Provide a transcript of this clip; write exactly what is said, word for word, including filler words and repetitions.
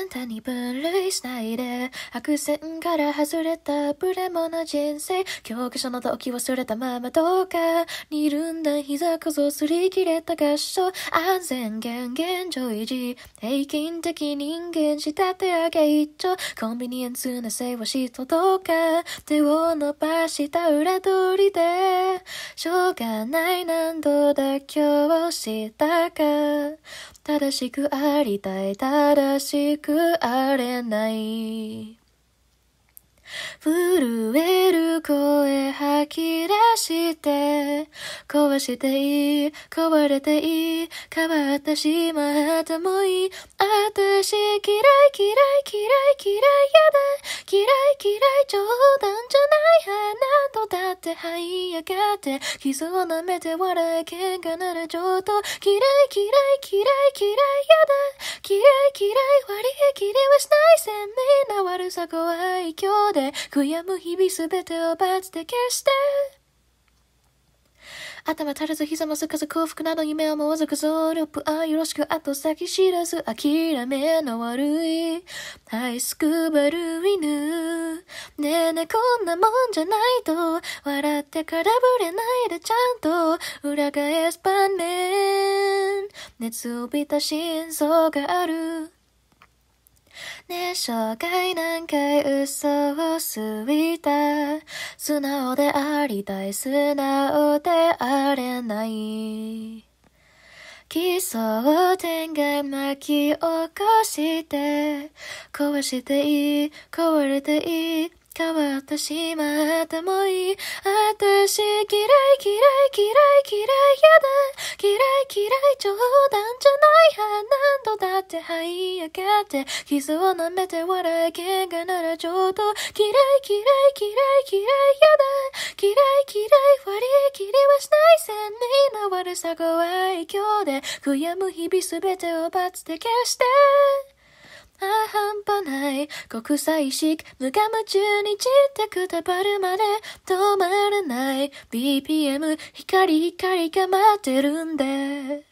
単に分類しないで、白線から外れたブレモな人生、教科書の動機忘れたままどうかにいるんだ。膝こそ擦り切れた合唱、安全源現状維持、平均的人間仕立て上げ一丁、コンビニエンスなせわしとどうか手を伸ばした裏通りで、しょうがない何度妥協したか、正しくありたい正しくあれない、震える声吐き出して、壊していい壊れていい変わってしまってもいい、私嫌い嫌い嫌い嫌いやだ嫌い嫌い冗談じゃない何度だって這い上がって傷を舐めて笑い喧嘩なら上等、嫌い嫌い嫌い嫌いやだ嫌い嫌い割り切りはしない鮮明な悪さご愛嬌で悔やむ日々すべてを罰で消して、頭足らず膝もすかず幸福など夢をもうずくぞ、ループあよろしく後先知らず諦めの悪いハイスクバル犬、ねえねえこんなもんじゃないと笑ってからぶれないでちゃんと裏返す盤面、熱を帯びた心臓があるねえ生涯何回嘘をついた、素直でありたい素直であれない、奇想天外巻き起こして壊していい壊れていい変わってしまってもいい、私嫌い嫌い嫌い嫌いやだ嫌い嫌い冗談じゃない何度だって這い上がって傷を舐めて笑い喧嘩なら上等、嫌い嫌い嫌い嫌いやだ嫌い嫌い割り切りはしない鮮明な悪さご愛嬌で悔やむ日々すべてを罰で消して、ああ半端ない国際意識無我夢中に散ってくたばるまで止まらない ビーピーエム 光光が待ってるんで、